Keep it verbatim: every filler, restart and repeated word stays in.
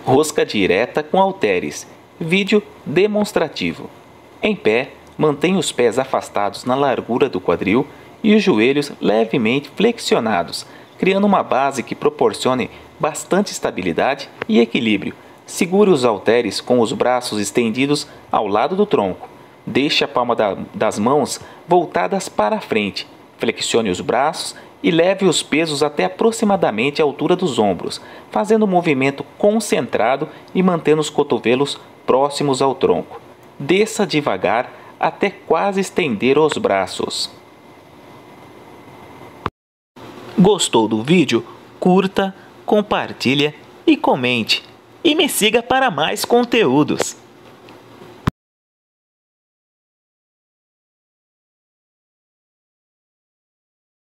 Rosca direta com halteres. Vídeo demonstrativo. Em pé, mantenha os pés afastados na largura do quadril e os joelhos levemente flexionados, criando uma base que proporcione bastante estabilidade e equilíbrio. Segure os halteres com os braços estendidos ao lado do tronco. Deixe a palma da, das mãos voltadas para a frente. Flexione os braços e leve os pesos até aproximadamente a altura dos ombros, fazendo um movimento concentrado e mantendo os cotovelos próximos ao tronco. Desça devagar até quase estender os braços. Gostou do vídeo? Curta, compartilhe e comente. E me siga para mais conteúdos.